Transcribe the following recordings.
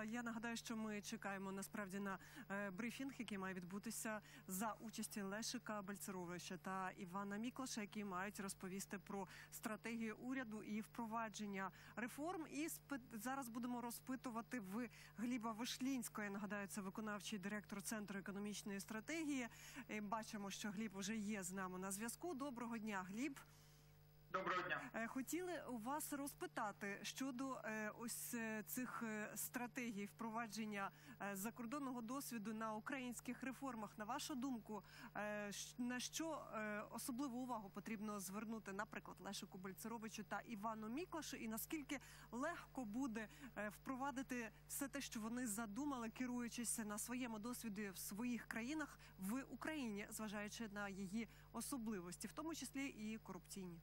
Я нагадаю, що ми чекаємо насправді на брифінг, який має відбутися за участі Лешика Бальцеровича та Івана Міклаша, які мають розповісти про стратегію уряду і впровадження реформ. І зараз будемо розпитувати в Гліба Вишлінського. Я нагадаю, це виконавчий директор Центру економічної стратегії. Бачимо, що Гліб вже є з нами на зв'язку. Доброго дня, Гліб. Доброго дня. Хотіли у вас розпитати щодо ось цих стратегій впровадження закордонного досвіду на українських реформах. На вашу думку, на що особливу увагу потрібно звернути, наприклад, Лешику Бальцеровичу та Івану Міклашу, і наскільки легко буде впровадити все те, що вони задумали, керуючись на своєму досвіді в своїх країнах в Україні, зважаючи на її особливості, в тому числі і корупційні?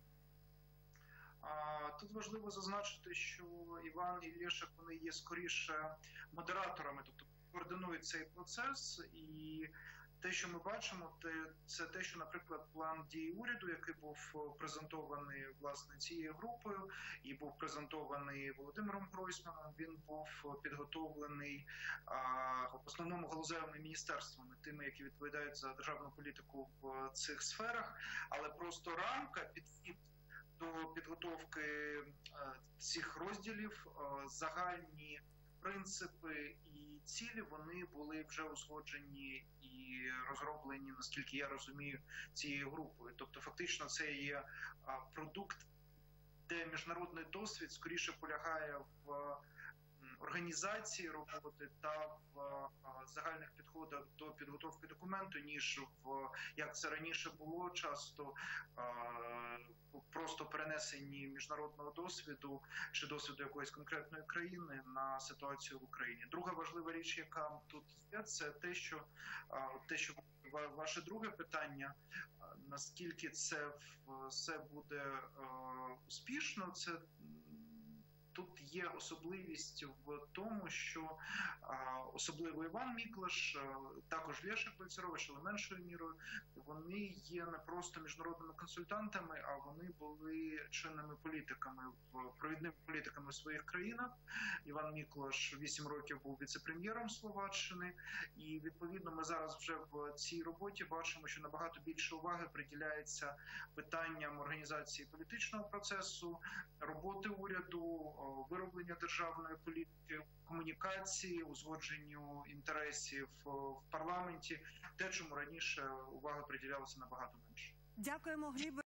Тут важливо зазначити, що Іван і Лешик, вони є скоріше модераторами, тобто координують цей процес. І те, що ми бачимо, це те, що, наприклад, план дій уряду, який був презентований, власне, цією групою і був презентований Володимиром Гройсманом, він був підготовлений в основному галузевими міністерствами, тими, які відповідають за державну політику в цих сферах, але просто рамка, підхід до підготовки цих розділів, загальні принципи і цілі, вони були вже узгоджені і розроблені, наскільки я розумію, цією групою. Тобто фактично це є продукт, де міжнародний досвід скоріше полягає в організації роботи та в загальних підходах до підготовки документу, ніж в, як це раніше було, часто просто перенесенні міжнародного досвіду чи досвіду якоїсь конкретної країни на ситуацію в Україні. Друга важлива річ, яка тут є, це те, що ваше друге питання, наскільки це все буде успішно, це тут є особливість в тому, що особливо Іван Міклаш, також Лешик Бальцерович, але меншою мірою, вони є не просто міжнародними консультантами, а вони були чинними політиками, провідними політиками в своїх країнах. Іван Міклаш 8 років був віце-прем'єром Словаччини, і відповідно ми зараз вже в цій роботі бачимо, що набагато більше уваги приділяється питанням організації політичного процесу, роботи уряду, вироблення державної політики, комунікації, узгодженню інтересів в парламенті, те, чому раніше увага приділялася набагато менше. Дякуємо, Глібе.